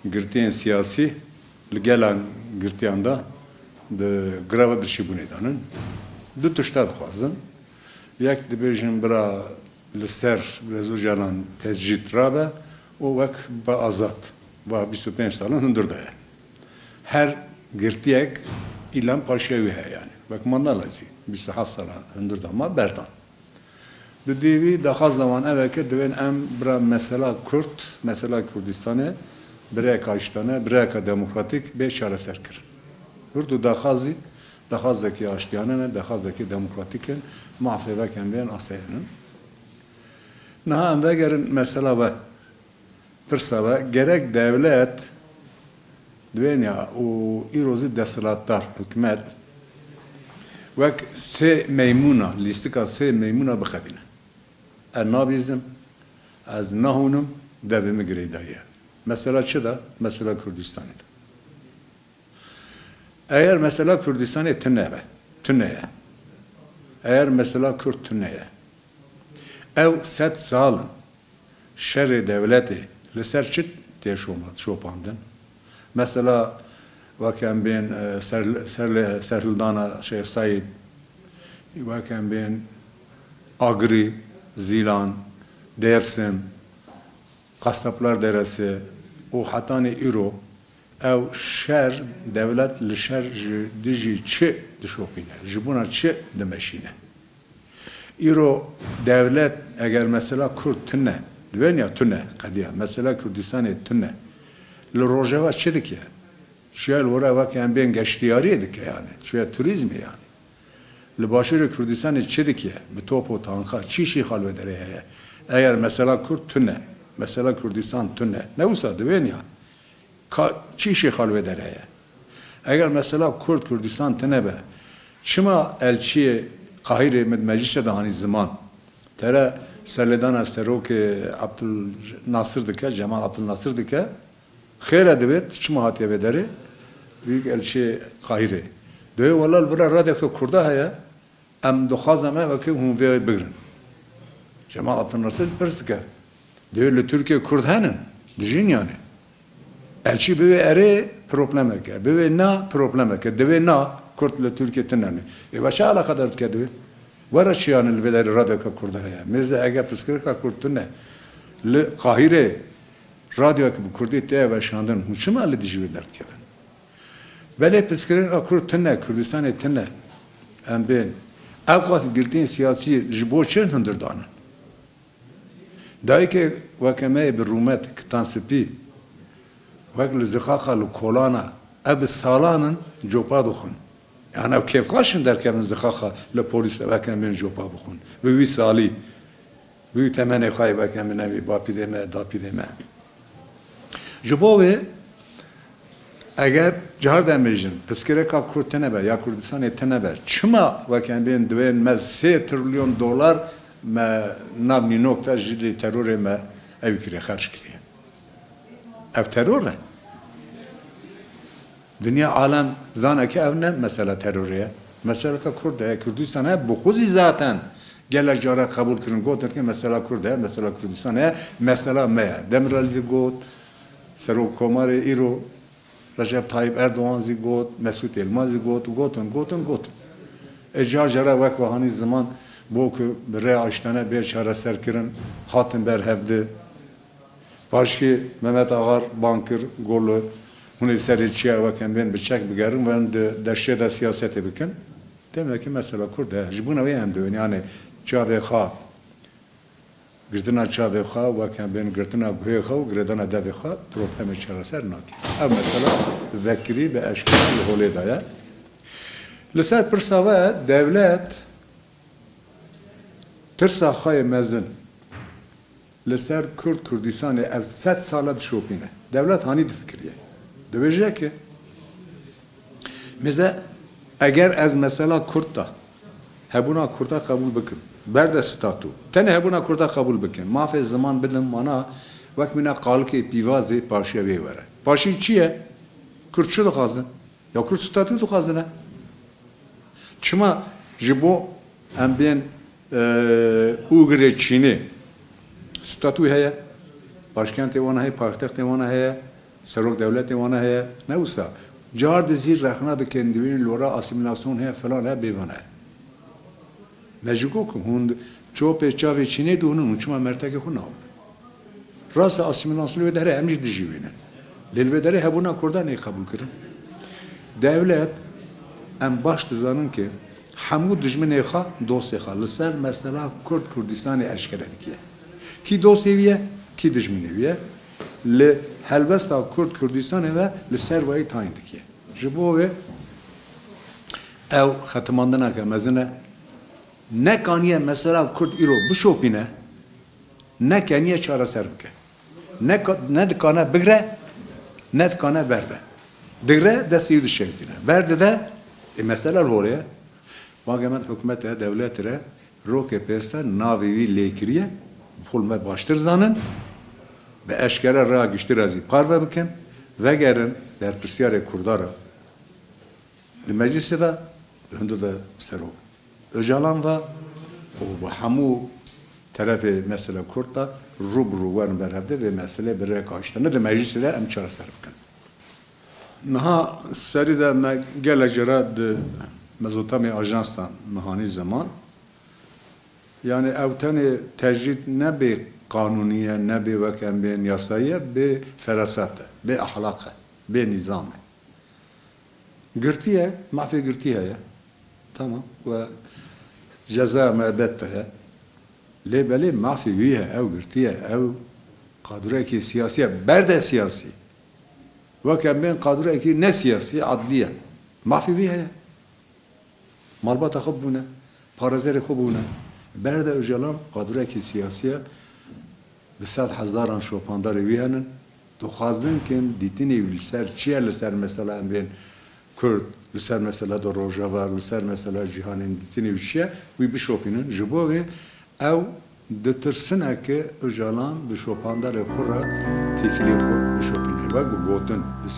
girtiyen siyasi gelan girtiyan da grava dişi bunedanın du tuşta dixwazin yek dibêjin bira li ser rezojalan tecrit rabe û wek ba azad va 25 salan hundir daye her girtiyek ilan paşa wî heye yani wek mandalazî 27 salan hundir dama berdan di dêvî daxwaz zaman eveke divên em bira mesela Kürt mesela Kurdistanê bireka iştane bireka demokratik bê çareser kirin Hurdu daxwazî daxwazekî aştiyanan e daxwazekî demokratîk in mafê vekin bên asayinin niha em vegerin mesela ve pirsa ve gerek devlet divêniya û îrozî desthilatdar hikûmet wek sê meymûna lîstika sê meymûna bixebîne ez nabîzim ez nahûnim devê min girêdayî ye mesela çi da mesela Kurdistanê de eğer mesela Kürdistan'ı tüneye, eğer mesela Kürt tüneye, ev set salın, şerri devleti, liser çit diye şopandın. Mesela vaken ben Serhildana Şeyh Said, vaken ben Agri, Zilan, Dersim, Kasaplar Deresi, o hatani İro, ev şer devlet li şer dijî çi dişopîne ji bûna çi dimeşîne îro devlet eger mesela Kürt tune divêniya tune qediya mesela Kurdistanê tune li rojava çi dike şuya li were vekê em bên geştiyariyê dike yani şuya turizmê yani li başûrê Kurdistanê çi dike bi top û tanxa çî şî xalwederê heye eger mesela Kürt tune mesela Kurdistan tune ne wisa divêniya çi işi xalveder heye eğer mesela Kürdistan tenebe çima elçiye Kahire meclise de hani zaman tere serledana seroke Abdülnasır dike Cemal Abdülnasır dike xeyr edebet çima hatiye bederi büyük elçi Kahire diyor vallahi bura radyo kurda heye em doxazame ve ki hum ve bigirin Cemal Abdülnasır persike diyor Türkiye Kurd henin dijin yani elçi böyle ere probleme ke, böyle na probleme ke, deve na Kürtle Türkiye tenani. Başa alakadar ke deve. Var açıyan elveleri radyoka kurda ya. Meze ege psikolojik Kürt'ün ne? Le Kahire radyo ki bu Kürt'ü te ve şandan muçma le dijvi dert ke ben. Böyle psikolojik Kürt'ün ne? Kürdistan ettin ne? Em ben avkas girdiğin siyasi jiboçen hındır danın. Dahi ki vakame bir rumet kıtansipi وقت زخاخه لکولانا اب سالانن جوپا دخون یعنی اب کیف قاشن در کردن زخاخه لپولیس وکن بین جوپا بخون و وی سالی وی تمنی خواهی وکن بین وی باپی دمه داپی دمه جبوه اگر جهر دمیجن پسکره که کرد تنبه یا کردستان تنبه چما وکن بین دوین مز 3 تریلیون دلار ما نبنی نکته جدی ترور ما اوی کری خرج کریه ev terör ne? Dünya alem zaneki ev ne mesela teröriye? Mesela Kürt'e, Kürdistan'a bu xuzi zaten geleceğe kabul kırın gotur ki mesela Kürt'e, mesela Kürdistan'a, mesela meye. Demirel zigot, Serok Komar İro, Recep Tayyip Erdoğan zigot, Mesut Elmaz zigot, gotun. Ecacere vek vahani zaman bu ki re açtane bir çare serkirin, hatim berhevdi, Parşi Mehmet Ağar bankır golü bunu seriçiye vaken ben bıçak bigerim ve derşe de siyasete bikin. Demek ki mesela Kürt'e jibuna ve hem diyor yani çave kha girdina çave kha vaken ben girdina güye kha girdina deve kha problemi çareser naki. Ama mesela vekili be eşkali hole daya. Lisar persava devlet tırsa khay mezin لسر کرد کردستان اف 100 ساله دشوپینه دولت هانی دفکریه دویجه که مثلا اگر از مثلا کرد هبونا کرد قبول بکن برد ستاتو تنه هبونا کرد قبول بکن ما فی زمان بدم مانا وقت منا قال که پیوازه پارشیا وره پارشی چیه کرد چه دخوازن یا کرد ستاتو دخوازنه چما جبو ام بین اوگره چینی ستاتو هیا başkenti vana heye, payitaxtê vana heye, سروک دولت وانه هي نوسا جار دزیر رخنا د کندوین لورا اسیمیلاسیون هي فلان هي بیوانه نجگو که هند چوب چاوی چینه دونن چما مرتکه خو ناو راس اسیمیلاسیون داره امجد دیجیونه لیل داره هبونا کردن قبول کردن devlet en baş dizanın ki hamu düşmene xa dosya xa lisser mesela Kürt Kürdistan'ı eşkere dikiye ki dosyeviye ki düşmeneviye le helbesta Kürt Kürdistan'ı da lisser vayı tayin dikiye jibo ve ev xatımandına ki mezine ne kaniye mesela Kürt iro bişopine ne kaniye çare serbke ne dikane bigre ne dikane berde digre desteği düşeytine. Berde de meseleler oraya. Vagemen hükümete, devletlere roke peste navivi lekiriye pulme baştır zanın ve eşkere ra güçtür azı parve bikin ve gerin der pisyare kurdara. Meclisi de hünde de sero. Öcalan ve o hamu tarafı mesele Kürt'ta rubru var berabde ve mesele bir rekaçta. Ne de meclisi de emçara serbikin. Naha seride me geleceğe de mezotami ajanstan mehani zaman yani evteni tecrid ne bir kanuniye ne bir veken bir yasaya bir ferasate bir ahlaka bir nizame girtiye mafi girtiye ya tamam ve ceza müebbette ya lebeli mafi üye ev girtiye ev kadreki siyasiye berde siyasi وكان بين قادرة كي نسياسي عدلية ما في بيها مالبات خبونا بارزير خبونا برد أجلان قادرة كي سياسية بسات حزاران شو باندار ويهنن دخازن كم ديتني لسر شيء لسر مثلا بين كرد لسر مثلا دو روجاوار لسر مثلا جهان ديتني وشيء ويبشوفينن جبوه أو دترسنه که اجالان به شوپاندار خورا تیکلی خور به شوپینه و گوتن